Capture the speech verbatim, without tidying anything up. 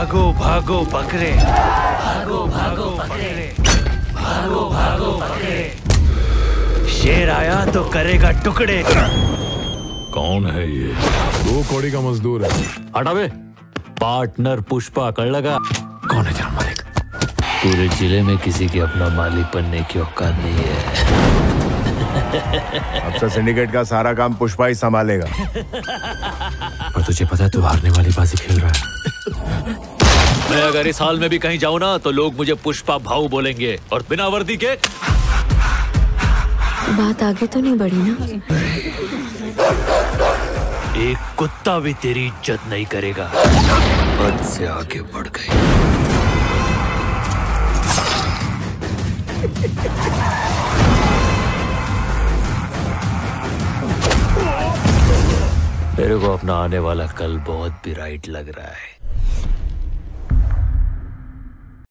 भागो भागो बकरे, भागो भागो बकरे, भागो भागो बकरे। शेर आया तो करेगा टुकड़े। कौन है ये? दो कौड़ी का मजदूर है। हटा बे। पार्टनर पुष्पा कर लगा। कौन है तेरा मालिक? पूरे जिले में किसी के अपना मालिक बनने की औकात नहीं है। अब से सिंडिकेट का सारा काम पुष्पा ही संभालेगा। और तुझे पता है तू हारने वाली बाजी खेल रहा है। मैं अगर इस हाल में भी कहीं जाऊं ना तो लोग मुझे पुष्पा भाऊ बोलेंगे और बिना वर्दी के। बात आगे तो नहीं बढ़ी ना? एक कुत्ता भी तेरी इज्जत नहीं करेगा। हद से आगे बढ़ गई। मेरे को अपना आने वाला कल बहुत ब्राइट लग रहा है।